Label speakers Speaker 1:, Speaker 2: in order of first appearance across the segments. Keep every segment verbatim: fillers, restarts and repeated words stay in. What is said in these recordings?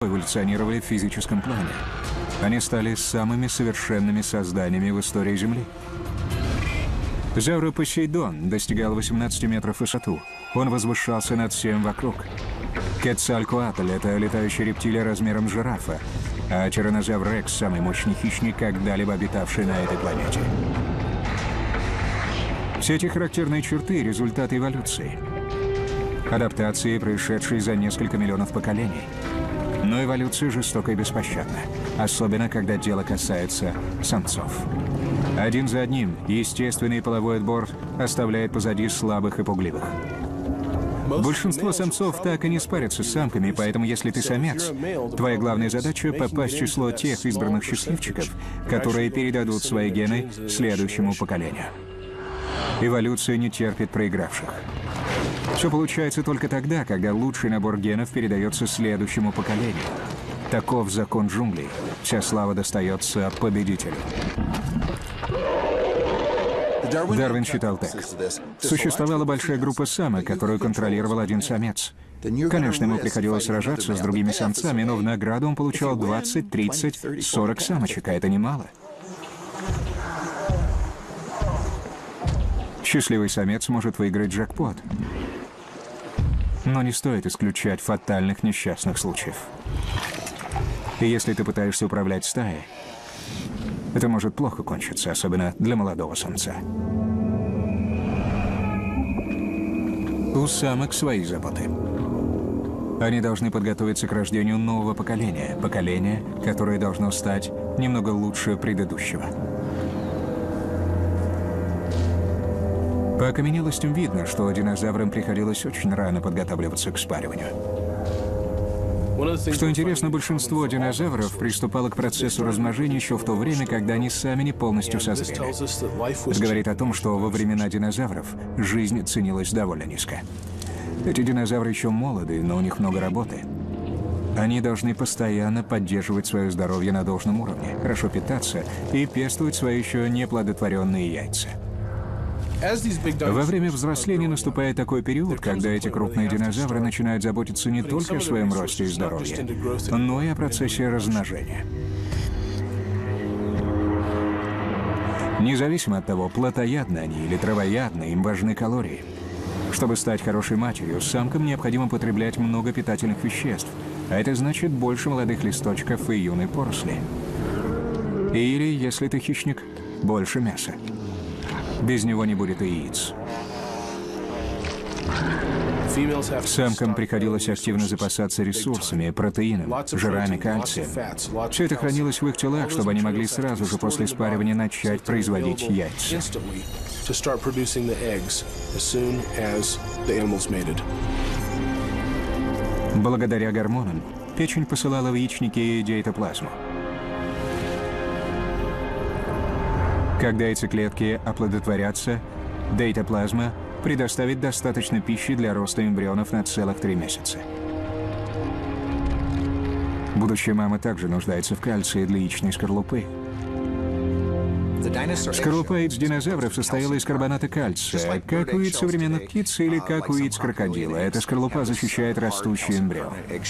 Speaker 1: эволюционировали в физическом плане. Они стали самыми совершенными созданиями в истории Земли. Зауропосейдон достигал восемнадцати метров в высоту. Он возвышался над всем вокруг. Кецалькоатль — это летающая рептилия размером с жирафа, а тираннозавр Рекс — самый мощный хищник, когда-либо обитавший на этой планете. Все эти характерные черты — результат эволюции. Адаптации, происшедшие за несколько миллионов поколений. Но эволюция жестока и беспощадна, особенно когда дело касается самцов. Один за одним естественный половой отбор оставляет позади слабых и пугливых. Большинство самцов так и не спарятся с самками, поэтому если ты самец, твоя главная задача — попасть в число тех избранных счастливчиков, которые передадут свои гены следующему поколению. Эволюция не терпит проигравших. Все получается только тогда, когда лучший набор генов передается следующему поколению. Таков закон джунглей. Вся слава достается победителю. Дарвин считал так. Существовала большая группа самок, которую контролировал один самец. Конечно, ему приходилось сражаться с другими самцами, но в награду он получал двадцать, тридцать, сорок самочек, а это немало. Счастливый самец может выиграть джекпот. Но не стоит исключать фатальных несчастных случаев. И если ты пытаешься управлять стаей, это может плохо кончиться, особенно для молодого самца. У самок свои заботы. Они должны подготовиться к рождению нового поколения, поколения, которое должно стать немного лучше предыдущего. По окаменелостям видно, что динозаврам приходилось очень рано подготавливаться к спариванию. Что интересно, большинство динозавров приступало к процессу размножения еще в то время, когда они сами не полностью созрели. Это говорит о том, что во времена динозавров жизнь ценилась довольно низко. Эти динозавры еще молоды, но у них много работы. Они должны постоянно поддерживать свое здоровье на должном уровне, хорошо питаться и пестовать свои еще неплодотворенные яйца. Во время взросления наступает такой период, когда эти крупные динозавры начинают заботиться не только о своем росте и здоровье, но и о процессе размножения. Независимо от того, плотоядны они или травоядны, им важны калории. Чтобы стать хорошей матерью, самкам необходимо потреблять много питательных веществ, а это значит больше молодых листочков и юной поросли. Или, если ты хищник, больше мяса. Без него не будет и яиц. Самкам приходилось активно запасаться ресурсами, протеином, жирами, кальцием. Все это хранилось в их телах, чтобы они могли сразу же после спаривания начать производить яйца. Благодаря гормонам печень посылала в яичники дейтоплазму. Когда яйцеклетки оплодотворятся, дейтоплазма предоставит достаточно пищи для роста эмбрионов на целых три месяца. Будущая мама также нуждается в кальции для яичной скорлупы. Скорлупа яиц-динозавров состояла из карбоната кальция, как у яиц современных птиц или как у яиц крокодила. Эта скорлупа защищает растущий эмбрион.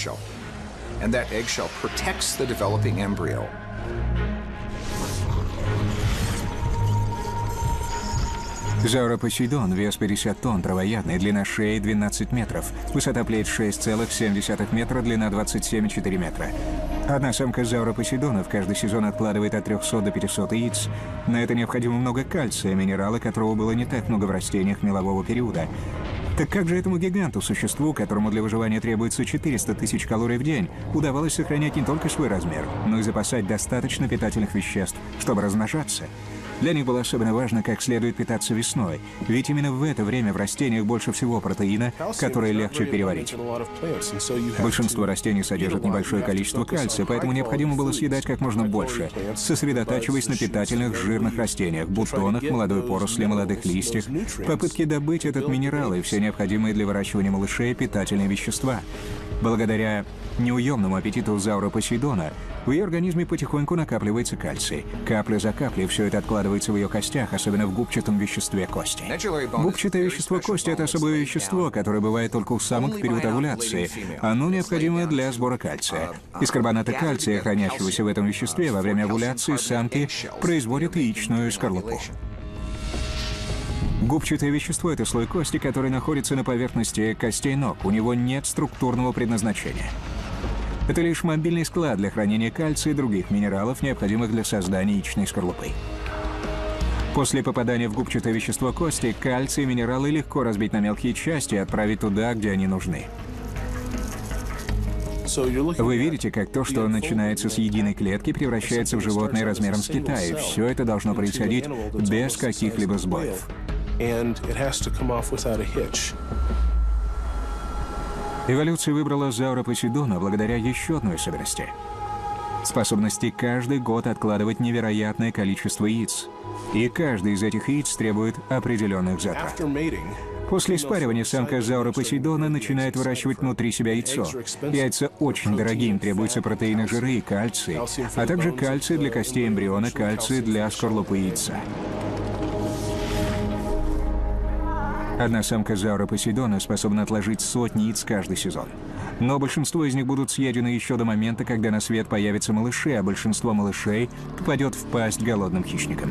Speaker 1: Зауропосейдон, вес пятьдесят тонн, травоядный, длина шеи двенадцать метров, высота плеч шесть целых семь десятых метра, длина двадцать семь и четыре метра. Одна самка зауропосейдона в каждый сезон откладывает от трёхсот до пятисот яиц. На это необходимо много кальция, минерала, которого было не так много в растениях мелового периода. Так как же этому гиганту, существу, которому для выживания требуется четыреста тысяч калорий в день, удавалось сохранять не только свой размер, но и запасать достаточно питательных веществ, чтобы размножаться? Для них было особенно важно, как следует питаться весной, ведь именно в это время в растениях больше всего протеина, который легче переварить. Большинство растений содержат небольшое количество кальция, поэтому необходимо было съедать как можно больше, сосредотачиваясь на питательных жирных растениях, бутонах, молодой поросли, молодых листьях, попытки добыть этот минерал и все необходимые для выращивания малышей питательные вещества. Благодаря неуемному аппетиту заура Посейдона в ее организме потихоньку накапливается кальций. Капля за каплей все это откладывается в ее костях, особенно в губчатом веществе кости. Губчатое вещество кости – это особое вещество, которое бывает только у самок в период овуляции. Оно необходимо для сбора кальция. Из карбоната кальция, хранящегося в этом веществе, во время овуляции самки производят яичную скорлупу. Губчатое вещество – это слой кости, который находится на поверхности костей ног. У него нет структурного предназначения. Это лишь мобильный склад для хранения кальция и других минералов, необходимых для создания яичной скорлупы. После попадания в губчатое вещество кости, кальций и минералы легко разбить на мелкие части и отправить туда, где они нужны. Вы видите, как то, что начинается с единой клетки, превращается в животное размером с Китай. Все это должно происходить без каких-либо сбоев. Эволюция выбрала заура Посейдона благодаря еще одной особенности – способности каждый год откладывать невероятное количество яиц. И каждый из этих яиц требует определенных затрат. После спаривания самка заура Посейдона начинает выращивать внутри себя яйцо. Яйца очень дорогие, им требуются протеины, жиры и кальций, а также кальций для костей эмбриона, кальций для скорлупы яйца. Одна самка заура Посейдона способна отложить сотни яиц каждый сезон. Но большинство из них будут съедены еще до момента, когда на свет появятся малыши, а большинство малышей попадет в пасть голодным хищникам.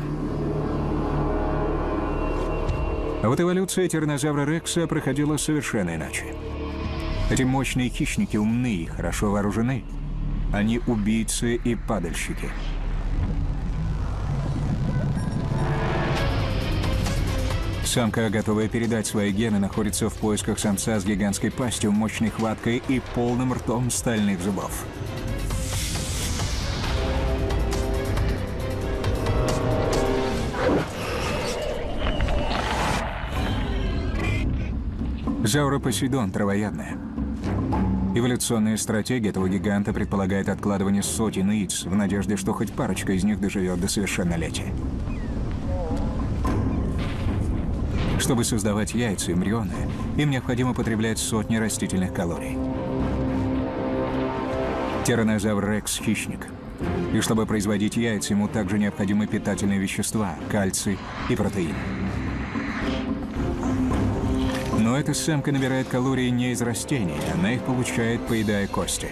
Speaker 1: А вот эволюция тираннозавра Рекса проходила совершенно иначе. Эти мощные хищники умны и хорошо вооружены. Они убийцы и падальщики. Самка, готовая передать свои гены, находится в поисках самца с гигантской пастью, мощной хваткой и полным ртом стальных зубов. Заура Посейдон травоядная. Эволюционная стратегия этого гиганта предполагает откладывание сотен яиц в надежде, что хоть парочка из них доживет до совершеннолетия. Чтобы создавать яйца и эмбрионы, им необходимо потреблять сотни растительных калорий. Тираннозавр Рекс – хищник. И чтобы производить яйца, ему также необходимы питательные вещества – кальций и протеин. Но эта самка набирает калории не из растений, она их получает, поедая кости.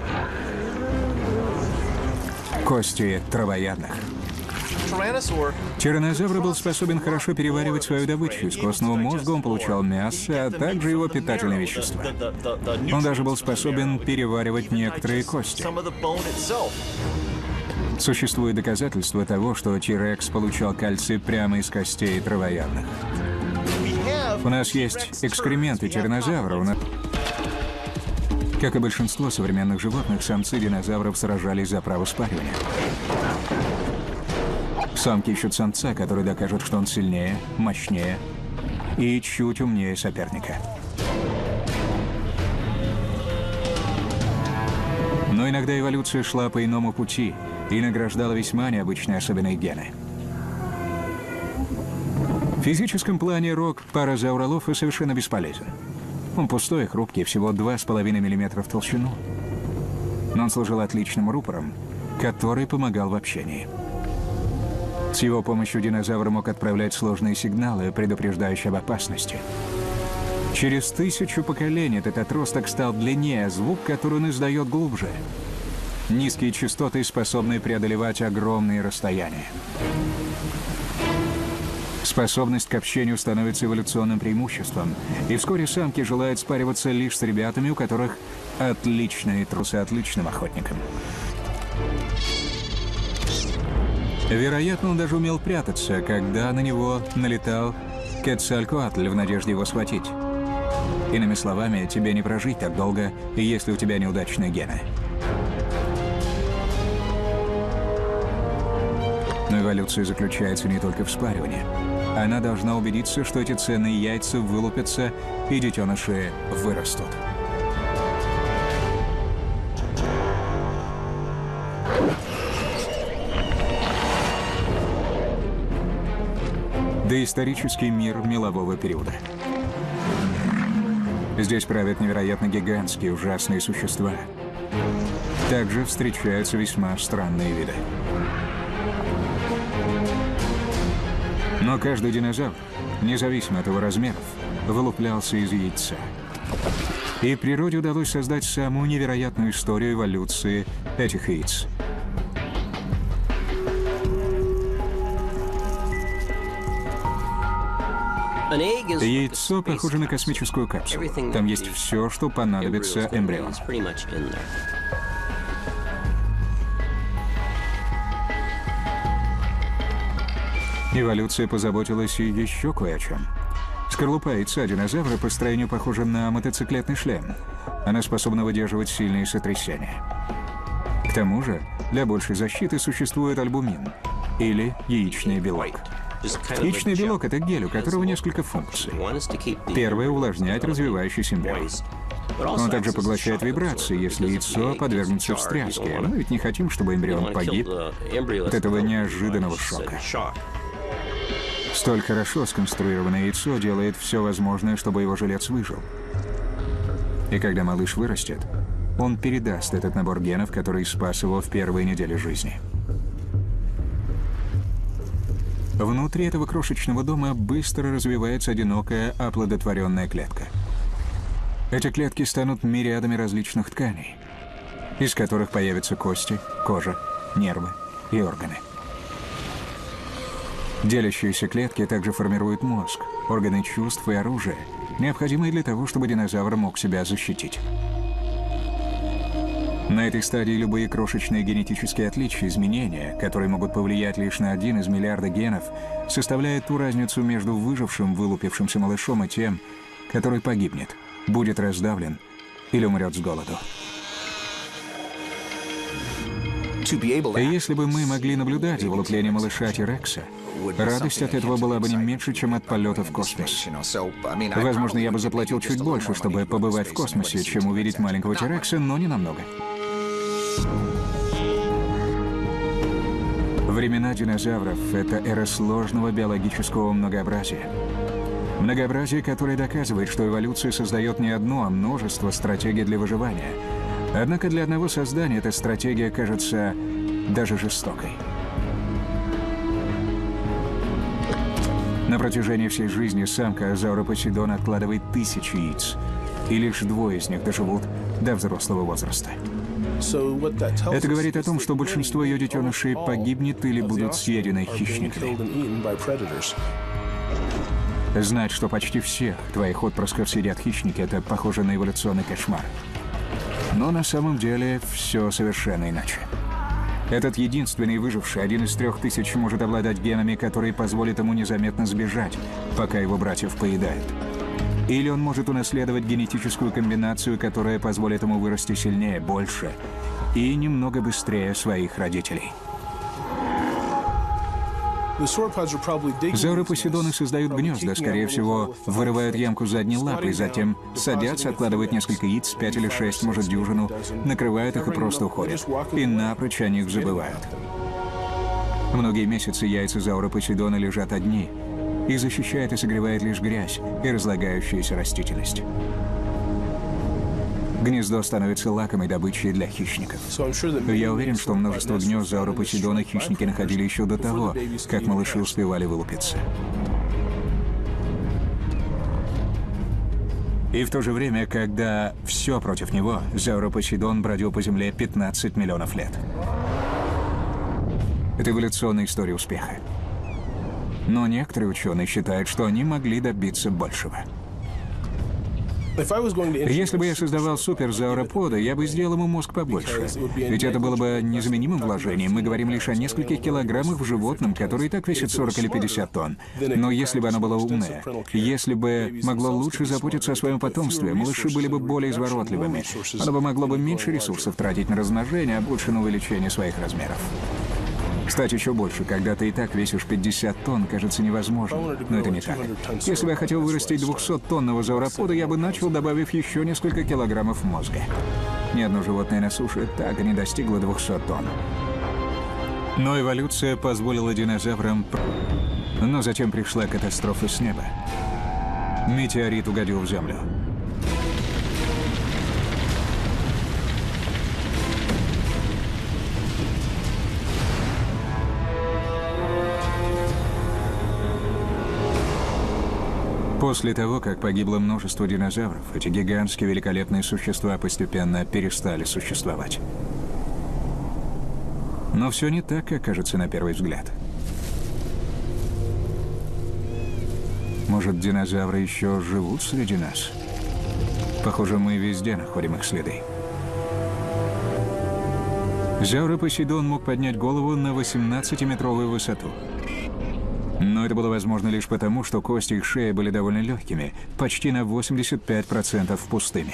Speaker 1: Кости травоядных. Тираннозавр был способен хорошо переваривать свою добычу. Из костного мозга он получал мясо, а также его питательные вещества. Он даже был способен переваривать некоторые кости. Существует доказательства того, что Ти-Рекс получал кальций прямо из костей травоядных. У нас есть экскременты тираннозавра. У нас... Как и большинство современных животных, самцы динозавров сражались за право спаривания. Самки ищут самца, который докажет, что он сильнее, мощнее и чуть умнее соперника. Но иногда эволюция шла по иному пути и награждала весьма необычные особенные гены. В физическом плане рог паразауролофа совершенно бесполезен. Он пустой и хрупкий, всего два с половиной миллиметра в толщину. Но он служил отличным рупором, который помогал в общении. С его помощью динозавр мог отправлять сложные сигналы, предупреждающие об опасности. Через тысячу поколений этот отросток стал длиннее, а звук, который он издает, глубже. Низкие частоты способны преодолевать огромные расстояния. Способность к общению становится эволюционным преимуществом, и вскоре самки желают спариваться лишь с ребятами, у которых отличные трусы, отличным охотникам. Вероятно, он даже умел прятаться, когда на него налетал Кецалькоатль в надежде его схватить. Иными словами, тебе не прожить так долго, если у тебя неудачные гены. Но эволюция заключается не только в спаривании. Она должна убедиться, что эти ценные яйца вылупятся и детеныши вырастут. Доисторический мир мелового периода. Здесь правят невероятно гигантские, ужасные существа. Также встречаются весьма странные виды. Но каждый динозавр, независимо от его размеров, вылуплялся из яйца. И природе удалось создать самую невероятную историю эволюции этих яиц. Яйцо похоже на космическую капсулу. Там есть все, что понадобится эмбриону. Эволюция позаботилась и еще кое о чем. Скорлупа яйца динозавра по строению похожа на мотоциклетный шлем. Она способна выдерживать сильные сотрясения. К тому же, для большей защиты существует альбумин, или яичный белок. Яичный белок — это гель, у которого несколько функций. Первая — увлажнять развивающийся эмбрион. Он также поглощает вибрации, если яйцо подвергнется встряске. Мы ведь не хотим, чтобы эмбрион погиб от этого неожиданного шока. Столь хорошо сконструированное яйцо делает все возможное, чтобы его жилец выжил. И когда малыш вырастет, он передаст этот набор генов, который спас его в первые недели жизни. Внутри этого крошечного дома быстро развивается одинокая оплодотворенная клетка. Эти клетки станут мириадами различных тканей, из которых появятся кости, кожа, нервы и органы. Делящиеся клетки также формируют мозг, органы чувств и оружие, необходимые для того, чтобы динозавр мог себя защитить. На этой стадии любые крошечные генетические отличия, изменения, которые могут повлиять лишь на один из миллиарда генов, составляют ту разницу между выжившим, вылупившимся малышом и тем, который погибнет, будет раздавлен или умрет с голоду. И если бы мы могли наблюдать за вылуплением малыша T-Рекса, радость от этого была бы не меньше, чем от полета в космос. Возможно, я бы заплатил чуть больше, чтобы побывать в космосе, чем увидеть маленького T-Рекса, но не намного. Времена динозавров — это эра сложного биологического многообразия. Многообразие, которое доказывает, что эволюция создает не одну, а множество стратегий для выживания. Однако для одного создания эта стратегия кажется даже жестокой. На протяжении всей жизни самка Зауропосейдона откладывает тысячи яиц, и лишь двое из них доживут до взрослого возраста. Это говорит о том, что большинство ее детенышей погибнет или будут съедены хищниками. Знать, что почти всех твоих отпрысков съедят хищники, это похоже на эволюционный кошмар. Но на самом деле все совершенно иначе. Этот единственный выживший, один из трех тысяч, может обладать генами, которые позволят ему незаметно сбежать, пока его братьев поедают. Или он может унаследовать генетическую комбинацию, которая позволит ему вырасти сильнее, больше и немного быстрее своих родителей. Зауропосейдоны создают гнезда, скорее всего, вырывают ямку задней лапой, затем садятся, откладывают несколько яиц, пять или шесть, может, дюжину, накрывают их и просто уходят. И напрочь о них забывают. Многие месяцы яйца Зауропосейдона лежат одни. Их защищает и согревает лишь грязь и разлагающаяся растительность. Гнездо становится лакомой добычей для хищников. Я уверен, что множество гнезд Зауропосейдона хищники находили еще до того, как малыши успевали вылупиться. И в то же время, когда все против него, Зауропосейдон бродил по земле пятнадцать миллионов лет. Это эволюционная история успеха. Но некоторые ученые считают, что они могли добиться большего. Если бы я создавал суперзауропода, я бы сделал ему мозг побольше. Ведь это было бы незаменимым вложением. Мы говорим лишь о нескольких килограммах в животном, который и так весит сорок или пятьдесят тонн. Но если бы оно было умное, если бы могло лучше заботиться о своем потомстве, малыши были бы более изворотливыми. Оно бы могло бы меньше ресурсов тратить на размножение, а больше на увеличение своих размеров. Кстати, еще больше, когда ты и так весишь пятьдесят тонн, кажется невозможным, но это не так. Если бы я хотел вырастить двухсоттонного зауропода, я бы начал, добавив еще несколько килограммов мозга. Ни одно животное на суше так и не достигло двухсот тонн. Но эволюция позволила динозаврам... Но затем пришла катастрофа с неба. Метеорит угодил в Землю. После того, как погибло множество динозавров, эти гигантские великолепные существа постепенно перестали существовать. Но все не так, как кажется на первый взгляд. Может, динозавры еще живут среди нас? Похоже, мы везде находим их следы. Зауропосейдон мог поднять голову на восемнадцатиметровую высоту. Но это было возможно лишь потому, что кости их шеи были довольно легкими, почти на восемьдесят пять процентов пустыми.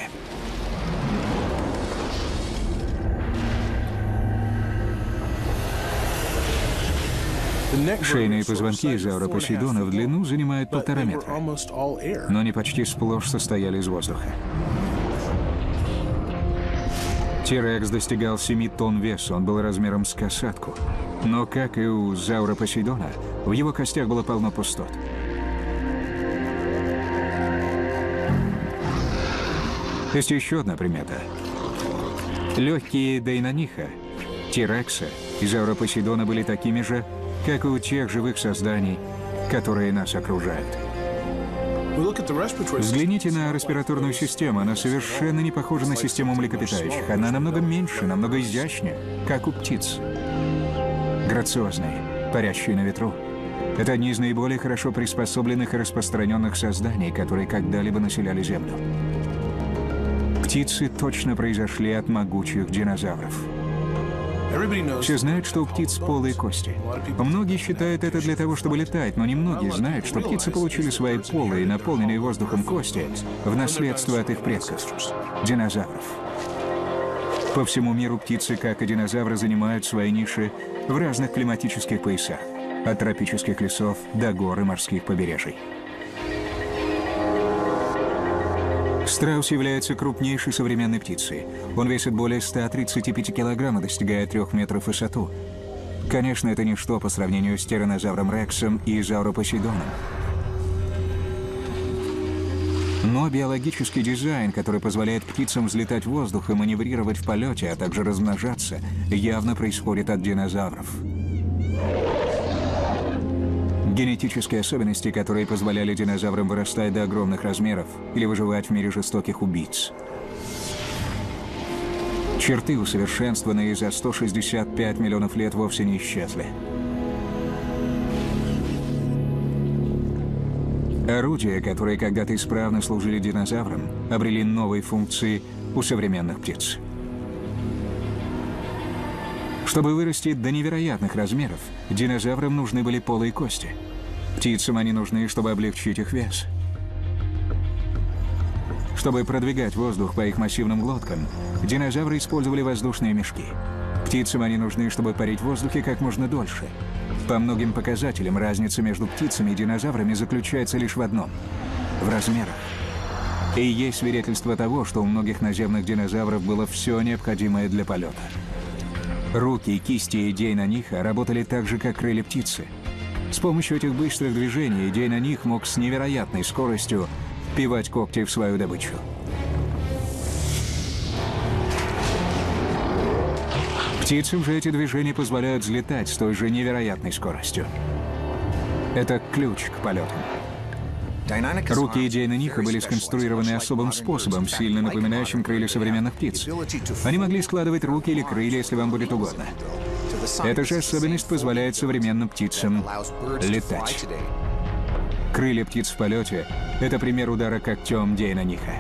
Speaker 1: Шейные позвонки зауропосейдона в длину занимают полтора метра, но они почти сплошь состояли из воздуха. Тирекс достигал семи тонн веса, он был размером с касатку. Но, как и у зауропосейдона, в его костях было полно пустот. Есть еще одна примета. Легкие дейнониха, Тирекса и зауропосейдона были такими же, как и у тех живых созданий, которые нас окружают. Взгляните на респираторную систему. Она совершенно не похожа на систему млекопитающих. Она намного меньше, намного изящнее, как у птиц. Грациозные, парящие на ветру. Это одни из наиболее хорошо приспособленных и распространенных созданий, которые когда-либо населяли Землю. Птицы точно произошли от могучих динозавров. Все знают, что у птиц полые кости. Многие считают это для того, чтобы летать, но немногие знают, что птицы получили свои полые, наполненные воздухом кости в наследство от их предков – динозавров. По всему миру птицы, как и динозавры, занимают свои ниши в разных климатических поясах, от тропических лесов до гор и морских побережий. Страус является крупнейшей современной птицей. Он весит более ста тридцати пяти килограмм и достигает трёх метров в высоту. Конечно, это ничто по сравнению с тираннозавром Рексом и зауропосейдоном. Но биологический дизайн, который позволяет птицам взлетать в воздух и маневрировать в полете, а также размножаться, явно происходит от динозавров. Генетические особенности, которые позволяли динозаврам вырастать до огромных размеров или выживать в мире жестоких убийц. Черты, усовершенствованные за сто шестьдесят пять миллионов лет, вовсе не исчезли. Орудия, которые когда-то исправно служили динозаврам, обрели новые функции у современных птиц. Чтобы вырасти до невероятных размеров, динозаврам нужны были полые кости. Птицам они нужны, чтобы облегчить их вес. Чтобы продвигать воздух по их массивным глоткам, динозавры использовали воздушные мешки. Птицам они нужны, чтобы парить в воздухе как можно дольше. По многим показателям разница между птицами и динозаврами заключается лишь в одном – в размерах. И есть свидетельство того, что у многих наземных динозавров было все необходимое для полета. Руки, кисти и дейнониха работали так же, как крылья птицы. С помощью этих быстрых движений дейноних мог с невероятной скоростью впивать когти в свою добычу. Птицам же эти движения позволяют взлетать с той же невероятной скоростью. Это ключ к полетам. Руки дейнониха были сконструированы особым способом, сильно напоминающим крылья современных птиц. Они могли складывать руки или крылья, если вам будет угодно. Эта же особенность позволяет современным птицам летать. Крылья птиц в полете — это пример удара когтем дейнониха.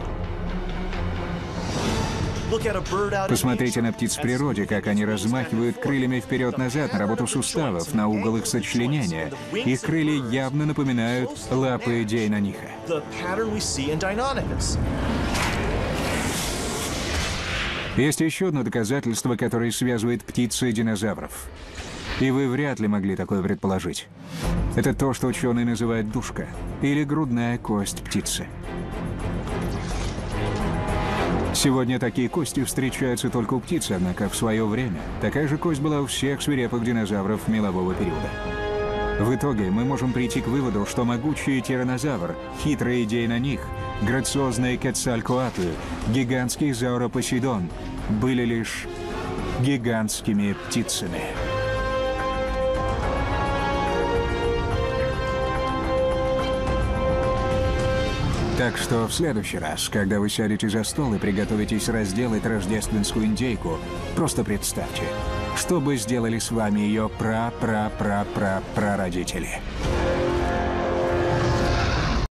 Speaker 1: Посмотрите на птиц в природе, как они размахивают крыльями вперед-назад на работу суставов, на угол их сочленения. Их крылья явно напоминают лапы дейнониха. Есть еще одно доказательство, которое связывает птицы и динозавров. И вы вряд ли могли такое предположить. Это то, что ученые называют душка, или грудная кость птицы. Сегодня такие кости встречаются только у птиц, однако в свое время такая же кость была у всех свирепых динозавров мелового периода. В итоге мы можем прийти к выводу, что могучий тираннозавр, хитрый дейноних, грациозный кецалькоатль, гигантский зауропосейдон были лишь гигантскими птицами. Так что в следующий раз, когда вы сядете за стол и приготовитесь разделать рождественскую индейку, просто представьте, что бы сделали с вами ее пра-пра-пра-пра-прародители.